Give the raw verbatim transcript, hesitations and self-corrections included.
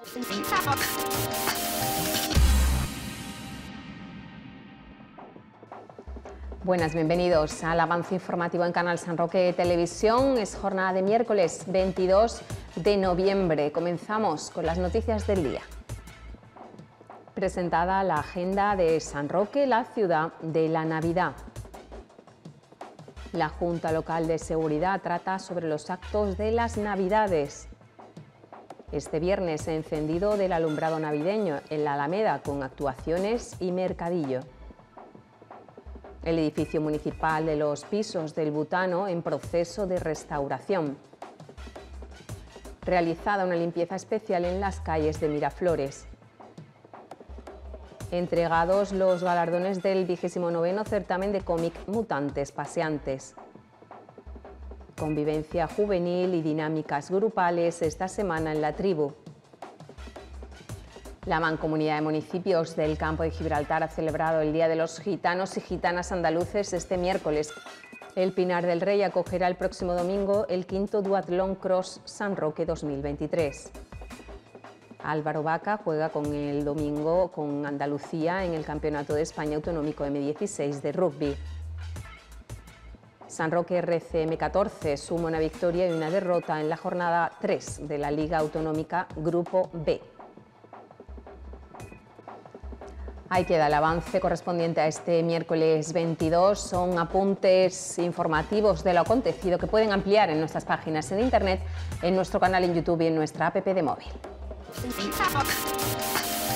Buenas, bienvenidos al avance informativo en Canal San Roque Televisión. Es jornada de miércoles veintidós de noviembre. Comenzamos con las noticias del día. Presentada la agenda de San Roque, la ciudad de la Navidad. La Junta Local de Seguridad trata sobre los actos de las Navidades. Este viernes encendido del alumbrado navideño en la Alameda con actuaciones y mercadillo. El edificio municipal de los Pisos del Butano en proceso de restauración. Realizada una limpieza especial en las calles de Miraflores. Entregados los galardones del vigésimo noveno certamen de cómic Mutantes Paseantes. Convivencia juvenil y dinámicas grupales esta semana en La Tribu. La Mancomunidad de Municipios del Campo de Gibraltar ha celebrado el Día de los Gitanos y Gitanas Andaluces este miércoles. El Pinar del Rey acogerá el próximo domingo el quinto Duatlón Cross San Roque dos mil veintitrés. Álvaro Vaca juega con el domingo con Andalucía en el Campeonato de España Autonómico eme dieciséis de rugby. San Roque erre ce eme catorce suma una victoria y una derrota en la jornada tres de la Liga Autonómica Grupo B. Ahí queda el avance correspondiente a este miércoles veintidós. Son apuntes informativos de lo acontecido que pueden ampliar en nuestras páginas en internet, en nuestro canal en YouTube y en nuestra app de móvil.